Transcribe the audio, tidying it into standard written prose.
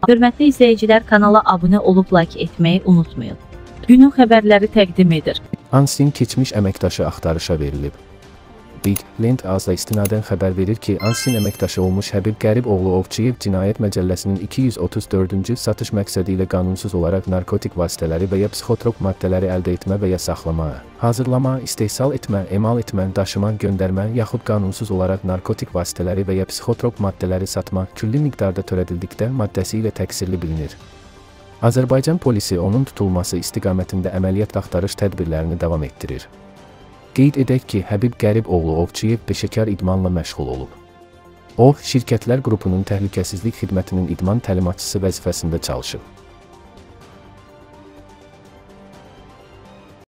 Hörmətli izləyicilər, kanala abunə olub like etməyi unutmayın. Günün xəbərləri təqdim edir. Ansin keçmiş əməkdaşı axtarışa verilib. Big Land Azda istinadən xəbər verir ki, Ansin əməkdaşı olmuş Həbib Qəriboğlu Ovçiyev Cinayət Məcəlləsinin 234-cü satış məqsədi ilə qanunsuz olaraq narkotik vasitələri və ya psixotrop maddələri əldə etmə və ya saxlama, hazırlama, istehsal etmə, emal etmə, daşıma, göndərmə, yaxud qanunsuz olaraq narkotik vasitələri və ya psixotrop maddələri satma külli miqdarda törədildikdə maddəsi ilə təqsirli bilinir. Azərbaycan polisi onun tutulması istiqamətində əməliyyat axtarış tədbirlərini davam etdirir. Qeyd edək ki, Həbib Qəriboğlu Ovçiyev peşəkar idmanla məşğul olub. O, şirkətlər qrupunun təhlükəsizlik xidmətinin idman təlimatçısı vəzifəsində çalışıb.